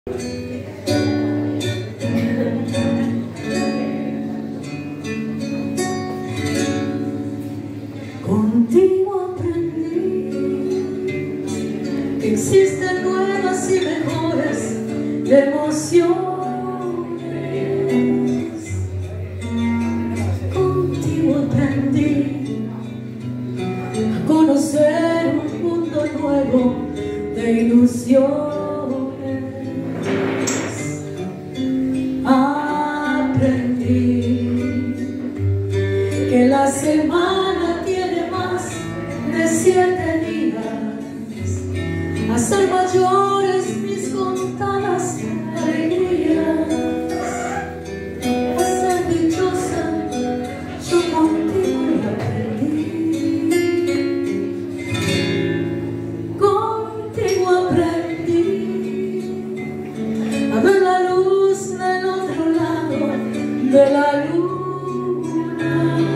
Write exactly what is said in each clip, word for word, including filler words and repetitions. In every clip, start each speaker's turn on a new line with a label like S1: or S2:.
S1: Contigo aprendí que existen nuevas y mejores emociones. Contigo aprendí a conocer un mundo nuevo de ilusiones. Aprendí que la semana tiene más de siete días, a ser mayores mis contadas alegrías, a ser dichosa yo contigo lo aprendí. Contigo aprendí a ver la luz del otro lado de la luna.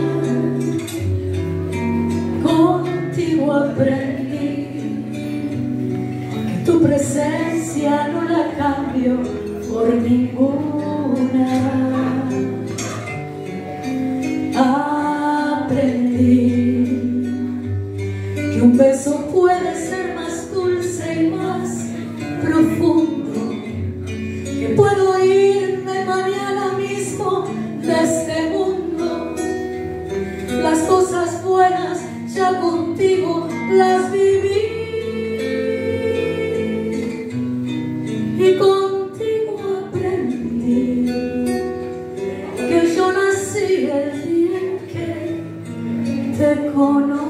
S1: Contigo aprendí que tu presencia no la cambio por ninguna. Aprendí que un beso puede ser más dulce y más profundo, que puedo irme mañana mismo de este mundo. Las cosas buenas ya contigo las viví, y contigo aprendí que yo nací el día en que te conocí.